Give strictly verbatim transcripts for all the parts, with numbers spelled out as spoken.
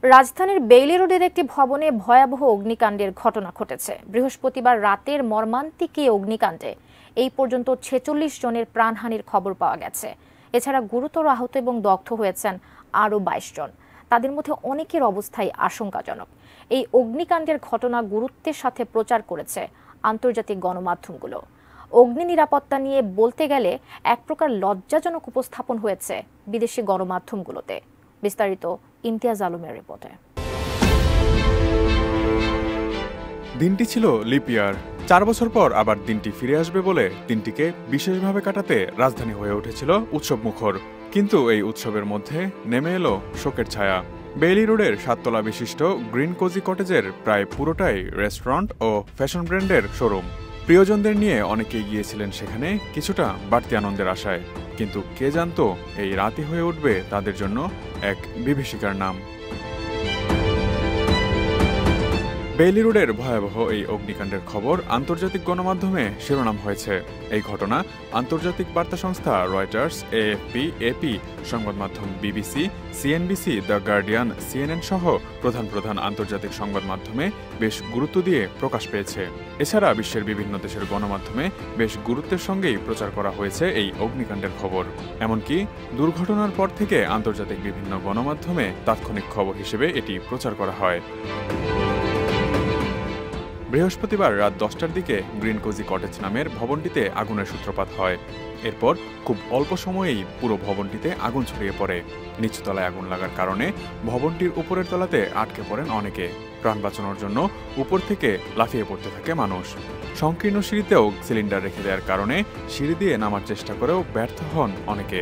রাজধানীর বেইলি রোডের একটি ভবনে ভয়াবহ অগ্নিকাণ্ডের ঘটনা ঘটেছে। বৃহস্পতিবার রাতের মর্মান্তিক এই অগ্নিকাণ্ডে এই পর্যন্ত ছেচল্লিশ জনের প্রাণহানির খবর পাওয়া গেছে। এছাড়া গুরুতর আহত এবং দগ্ধ হয়েছেন আরও বাইশ জন। তাদের মধ্যে অনেকের অবস্থাই আশঙ্কাজনক। এই অগ্নিকাণ্ডের ঘটনা গুরুত্বের সাথে প্রচার করেছে আন্তর্জাতিক গণমাধ্যমগুলো। অগ্নি নিরাপত্তা নিয়ে বলতে গেলে এক প্রকার লজ্জাজনক উপস্থাপন হয়েছে বিদেশি গণমাধ্যমগুলোতে। বিস্তারিত ইমতিয়াজ আলমের রিপোর্টে। দিনটি ছিল লিপ ইয়ার। চার বছর পর আবার দিনটি ফিরে আসবে বলে দিনটিকে বিশেষভাবে কাটাতে রাজধানী হয়ে উঠেছিল উৎসব মুখর। কিন্তু এই উৎসবের মধ্যে নেমে এলো শোকের ছায়া। বেইলি রোডের সাততলা বিশিষ্ট গ্রিন কোজি কটেজের প্রায় পুরোটাই রেস্টুরেন্ট ও ফ্যাশন ব্র্যান্ডের শোরুম। প্রিয়জনদের নিয়ে অনেকেই গিয়েছিলেন সেখানে কিছুটা বাড়তি আনন্দের আশায়। কিন্তু কে জানতো এই রাতই হয়ে উঠবে তাদের জন্য এক বিভীষিকার নাম। বেইলি রোডের ভয়াবহ এই অগ্নিকাণ্ডের খবর আন্তর্জাতিক গণমাধ্যমে শিরোনাম হয়েছে। এই ঘটনা আন্তর্জাতিক বার্তা সংস্থা রয়টার্স, এএফপি, এপি, সংবাদ মাধ্যম BBC, CNBC, the Guardian, CNN সহ প্রধান প্রধান আন্তর্জাতিক সংবাদ মাধ্যমে বেশ গুরুত্ব দিয়ে প্রকাশ পেয়েছে। এছাড়া বিশ্বের বিভিন্ন দেশের গণমাধ্যমে বেশ গুরুত্বের সঙ্গেই প্রচার করা হয়েছে এই অগ্নিকাণ্ডের খবর। এমনকি দুর্ঘটনার পর থেকে আন্তর্জাতিক বিভিন্ন গণমাধ্যমে তাৎক্ষণিক খবর হিসেবে এটি প্রচার করা হয়। বৃহস্পতিবার রাত দশটার দিকে গ্রিন কোজি কটেজ নামের ভবনটিতে আগুনের সূত্রপাত হয়। এরপর খুব অল্প সময়েই পুরো ভবনটিতে আগুন ছড়িয়ে পড়ে। নিচতলায় আগুন লাগার কারণে ভবনটির উপরের তলাতে আটকে পড়েন অনেকে। প্রাণ বাঁচানোর জন্য উপর থেকে লাফিয়ে পড়তে থাকে মানুষ। সংকীর্ণ সিঁড়িতেও সিলিন্ডার রেখে দেওয়ার কারণে সিঁড়ি দিয়ে নামার চেষ্টা করেও ব্যর্থ হন অনেকে।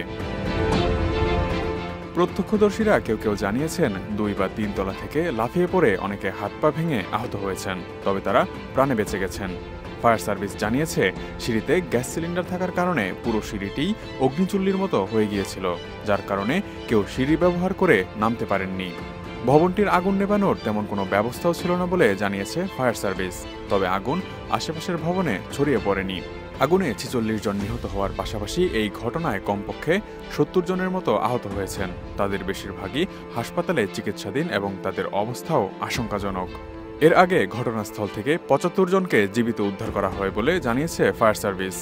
প্রত্যক্ষদর্শীরা কেউ কেউ জানিয়েছেন দুই বা তিন তলা থেকে লাফিয়ে পড়ে অনেকে হাত পা ভেঙে আহত হয়েছেন, তবে তারা প্রাণে বেঁচে গেছেন। ফায়ার সার্ভিস জানিয়েছে সিঁড়িতে গ্যাস সিলিন্ডার থাকার কারণে পুরো সিঁড়িটি অগ্নিচুল্লির মতো হয়ে গিয়েছিল, যার কারণে কেউ সিঁড়ি ব্যবহার করে নামতে পারেননি। ভবনটির আগুন নেভানোর তেমন কোনো ব্যবস্থাও ছিল না বলে জানিয়েছে ফায়ার সার্ভিস। তবে আগুন আশেপাশের ভবনে ছড়িয়ে পড়েনি। আগুনে ছেচল্লিশ জন নিহত হওয়ার পাশাপাশি এই ঘটনায় কমপক্ষে সত্তর জনের মতো আহত হয়েছেন। তাদের বেশিরভাগই হাসপাতালে চিকিৎসাধীন এবং তাদের অবস্থাও আশঙ্কাজনক। এর আগে ঘটনাস্থল থেকে পঁচাত্তর জনকে জীবিত উদ্ধার করা হয় বলে জানিয়েছে ফায়ার সার্ভিস।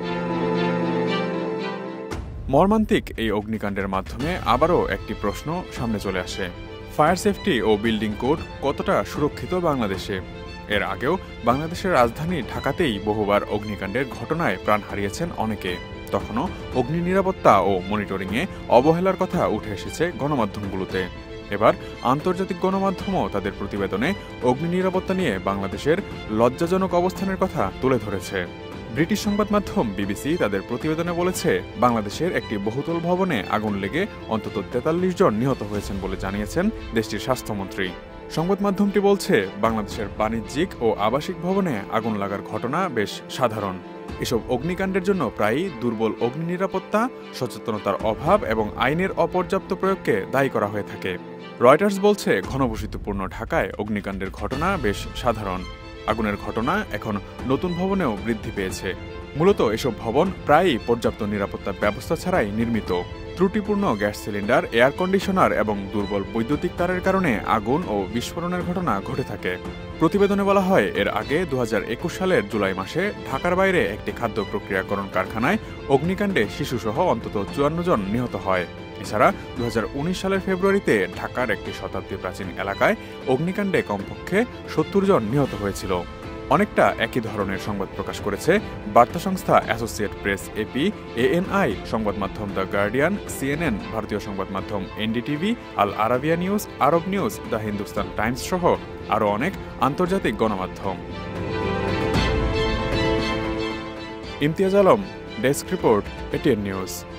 মর্মান্তিক এই অগ্নিকাণ্ডের মাধ্যমে আবারও একটি প্রশ্ন সামনে চলে আসে। ফায়ার সেফটি ও বিল্ডিং কোড কতটা সুরক্ষিত বাংলাদেশে? এর আগেও বাংলাদেশের রাজধানী ঢাকাতেই বহুবার অগ্নিকাণ্ডের ঘটনায় প্রাণ হারিয়েছেন অনেকে। তখনও অগ্নি নিরাপত্তা ও মনিটরিংয়ে অবহেলার কথা উঠে এসেছে গণমাধ্যমগুলোতে। এবার আন্তর্জাতিক গণমাধ্যমও তাদের প্রতিবেদনে অগ্নি নিরাপত্তা নিয়ে বাংলাদেশের লজ্জাজনক অবস্থানের কথা তুলে ধরেছে। ব্রিটিশ সংবাদ মাধ্যম বিবিসি তাদের প্রতিবেদনে বলেছে, বাংলাদেশের একটি বহুতল ভবনে আগুন লেগে অন্তত তেতাল্লিশ জন নিহত হয়েছেন বলে জানিয়েছেন দেশটির স্বাস্থ্যমন্ত্রী। সংবাদ মাধ্যমটি বলছে, বাংলাদেশের বাণিজ্যিক ও আবাসিক ভবনে আগুন লাগার ঘটনা বেশ সাধারণ। এসব অগ্নিকাণ্ডের জন্য প্রায়ই দুর্বল অগ্নি নিরাপত্তা, সচেতনতার অভাব এবং আইনের অপর্যাপ্ত প্রয়োগকে দায়ী করা হয়ে থাকে। রয়টার্স বলছে, ঘনবসতিপূর্ণ ঢাকায় অগ্নিকাণ্ডের ঘটনা বেশ সাধারণ। আগুনের ঘটনা এখন নতুন ভবনেও বৃদ্ধি পেয়েছে। মূলত এসব ভবন প্রায়ই পর্যাপ্ত নিরাপত্তা ব্যবস্থা ছাড়াই নির্মিত। ত্রুটিপূর্ণ গ্যাস সিলিন্ডার, এয়ার কন্ডিশনার এবং দুর্বল বৈদ্যুতিক তারের কারণে আগুন ও বিস্ফোরণের ঘটনা ঘটে থাকে। প্রতিবেদনে বলা হয়, এর আগে দু হাজার একুশ সালের জুলাই মাসে ঢাকার বাইরে একটি খাদ্য প্রক্রিয়াকরণ কারখানায় অগ্নিকাণ্ডে শিশুসহ অন্তত চুয়ান্ন জন নিহত হয়। এছাড়া দু হাজার উনিশ সালের ফেব্রুয়ারিতে ঢাকার একটি শতাব্দী প্রাচীন এলাকায় অগ্নিকাণ্ডে কমপক্ষে সত্তর জন নিহত হয়েছিল। অনেকটা একই ধরনের সংবাদ প্রকাশ করেছে বার্তা সংস্থা অ্যাসোসিয়েট প্রেস, এপি, এএনআই, সংবাদ মাধ্যম দ্য গার্ডিয়ান, সিএনএন, ভারতীয় সংবাদ মাধ্যম NDTV, Al Arabiya news, Arab news, the Hindustan Times সহ আরও অনেক আন্তর্জাতিক গণমাধ্যম। Imtiaz Alam, desk report, ATN news.